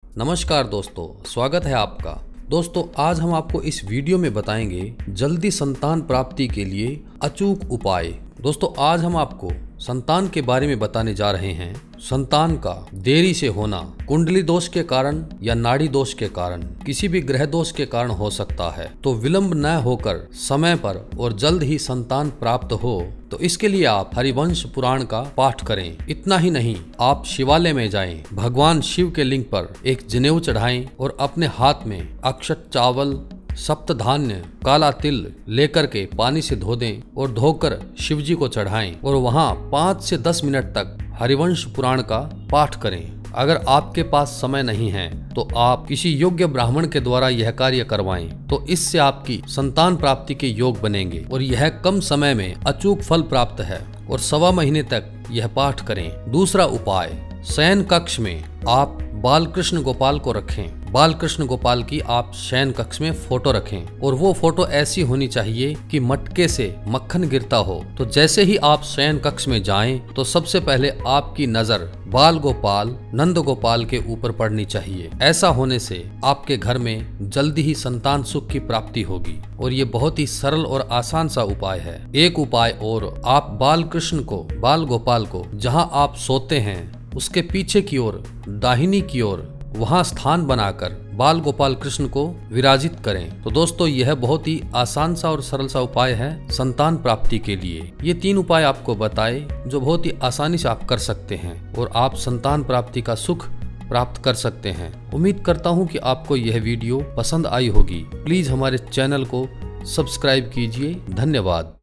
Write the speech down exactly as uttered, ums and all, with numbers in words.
नमस्कार दोस्तों, स्वागत है आपका। दोस्तों, आज हम आपको इस वीडियो में बताएंगे जल्दी संतान प्राप्ति के लिए अचूक उपाय। दोस्तों, आज हम आपको संतान के बारे में बताने जा रहे हैं। संतान का देरी से होना कुंडली दोष के कारण या नाड़ी दोष के कारण, किसी भी ग्रह दोष के कारण हो सकता है। तो विलंब न होकर समय पर और जल्द ही संतान प्राप्त हो तो इसके लिए आप हरिवंश पुराण का पाठ करें। इतना ही नहीं, आप शिवालय में जाएं, भगवान शिव के लिंग पर एक जनेऊ चढ़ाएं और अपने हाथ में अक्षत चावल, सप्त धान्य, काला तिल लेकर के पानी से धो दें और धोकर शिव जी को चढ़ाएं और वहां पाँच से दस मिनट तक हरिवंश पुराण का पाठ करें। अगर आपके पास समय नहीं है तो आप किसी योग्य ब्राह्मण के द्वारा यह कार्य करवाएं, तो इससे आपकी संतान प्राप्ति के योग बनेंगे और यह कम समय में अचूक फल प्राप्त है और सवा महीने तक यह पाठ करें। दूसरा उपाय, शयन कक्ष में आप बाल कृष्ण गोपाल को रखें। बाल कृष्ण गोपाल की आप शयन कक्ष में फोटो रखें और वो फोटो ऐसी होनी चाहिए कि मटके से मक्खन गिरता हो। तो जैसे ही आप शयन कक्ष में जाएं तो सबसे पहले आपकी नजर बाल गोपाल, नंद गोपाल के ऊपर पड़नी चाहिए। ऐसा होने से आपके घर में जल्दी ही संतान सुख की प्राप्ति होगी और ये बहुत ही सरल और आसान सा उपाय है। एक उपाय और, आप बाल कृष्ण को, बाल गोपाल को जहां आप सोते हैं उसके पीछे की ओर, दाहिनी की ओर, वहां स्थान बनाकर बाल गोपाल कृष्ण को विराजित करें। तो दोस्तों, यह बहुत ही आसान सा और सरल सा उपाय है संतान प्राप्ति के लिए। ये तीन उपाय आपको बताए जो बहुत ही आसानी से आप कर सकते हैं और आप संतान प्राप्ति का सुख प्राप्त कर सकते हैं। उम्मीद करता हूं कि आपको यह वीडियो पसंद आई होगी। प्लीज हमारे चैनल को सब्सक्राइब कीजिए। धन्यवाद।